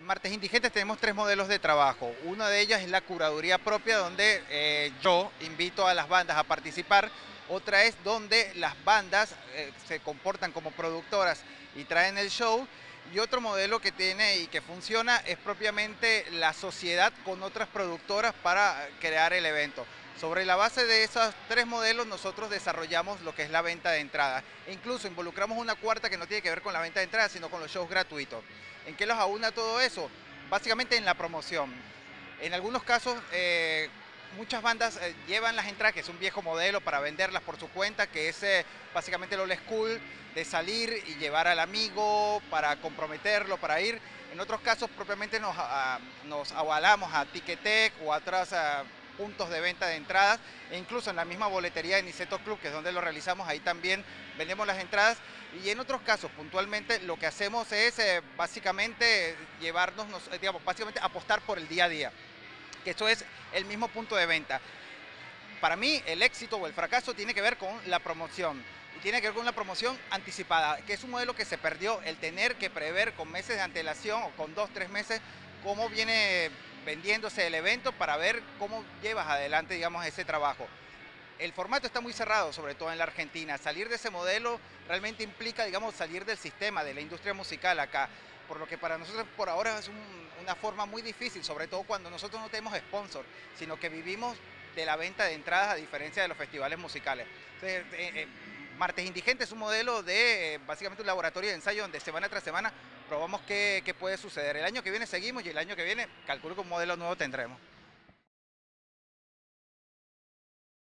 Martes Indigentes tenemos tres modelos de trabajo. Una de ellas es la curaduría propia, donde yo invito a las bandas a participar. Otra es donde las bandas se comportan como productoras y traen el show. Y otro modelo que tiene y que funciona es propiamente la sociedad con otras productoras para crear el evento. Sobre la base de esos tres modelos nosotros desarrollamos lo que es la venta de entradas. E incluso involucramos una cuarta que no tiene que ver con la venta de entradas, sino con los shows gratuitos. ¿En qué los aúna todo eso? Básicamente en la promoción. En algunos casos muchas bandas llevan las entradas, que es un viejo modelo, para venderlas por su cuenta, que es básicamente el old school de salir y llevar al amigo para comprometerlo, para ir. En otros casos propiamente nos avalamos a Ticketek o a otros puntos de venta de entradas, e incluso en la misma boletería de Niceto Club, que es donde lo realizamos, ahí también vendemos las entradas. Y en otros casos, puntualmente, lo que hacemos es básicamente llevarnos, digamos, básicamente apostar por el día a día, que eso es el mismo punto de venta. Para mí, el éxito o el fracaso tiene que ver con la promoción. Y tiene que ver con la promoción anticipada, que es un modelo que se perdió, el tener que prever con meses de antelación o con 2, 3 meses cómo viene vendiéndose el evento para ver cómo llevas adelante, digamos, ese trabajo. El formato está muy cerrado, sobre todo en la Argentina. Salir de ese modelo realmente implica, digamos, salir del sistema, de la industria musical acá. Por lo que para nosotros por ahora es una forma muy difícil, sobre todo cuando nosotros no tenemos sponsor, sino que vivimos de la venta de entradas, a diferencia de los festivales musicales. Entonces, Martes Indigente es un modelo de básicamente un laboratorio de ensayo donde semana tras semana probamos qué puede suceder. El año que viene seguimos y el año que viene calculo que un modelo nuevo tendremos.